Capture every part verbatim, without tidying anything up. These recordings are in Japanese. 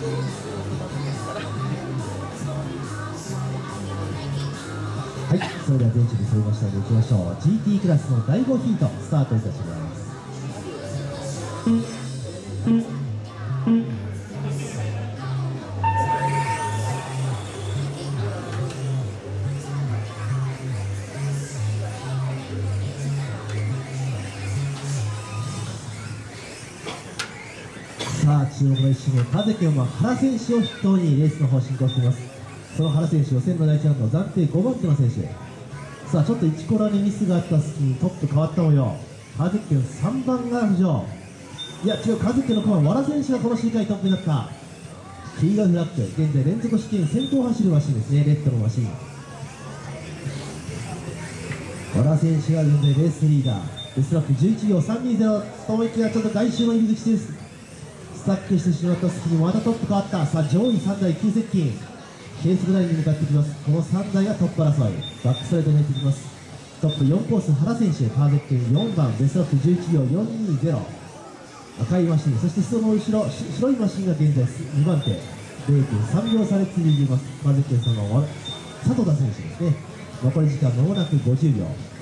はい、それでは全準備揃いましたのでいきましょう。 ジーティー クラスのだいごヒートスタートいたします。さあ、注目のいち周目、風家は原選手を筆頭にレースの方進行しています。その原選手、予選の第一ラウンド暫定ごばん手の選手。さあ、ちょっといちコラにミスがあった隙にトップ変わった模様。風家さんばんが浮上。いや違う、風家のコマ原選手がこの周回トップになった。キーガフラッグ、現在連続試験先頭を走るマシンですね、レッドのマシン。原選手が現在レースリーダー。ベストラップじゅういちびょうさんにゼロと思いきや、ちょっと外周の入り口です。スタックしてしまった隙にまたトップ変わった。さあ、上位さんだい急接近、計測ラインに向かってきます。このさんだいがトップ争い、バックストレートに入ってきます。トップよんコース原選手、パーゼッケンよんばん、ベストラップじゅういちびょうよんにゼロ、赤いマシン、そしてその後ろ白いマシンが現在にばん手、 れいてんさんびょう差で続いています。パーゼッケンさんの佐藤田選手ですね。残り時間まもなくごじゅうびょう。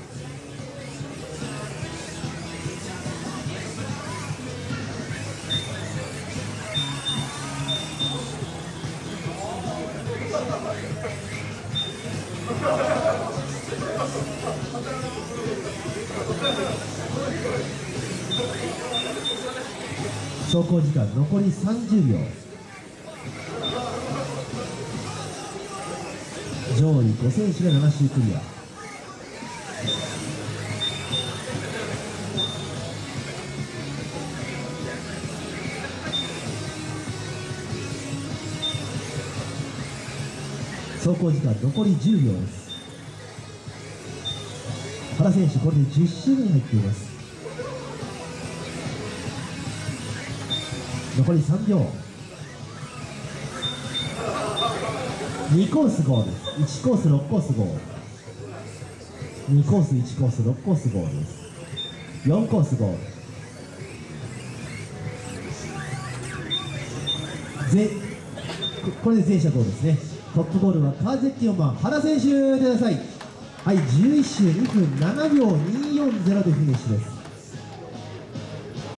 走行時間残りさんじゅうびょう。上位ご選手がなな周クリア。走行時間残りじゅうびょうです。原選手これでじゅっ周目に入っています。残りさんびょう。にコースゴーです。いちコースろっコースゴー、にコースいちコースろっコースゴーです。よんコースゴーぜ、これで全車ゴーですね。トップゴールはカーゼッキよんばん原選手でください。はい、じゅういち周にふんななびょうにひゃくよんじゅうでフィニッシュです。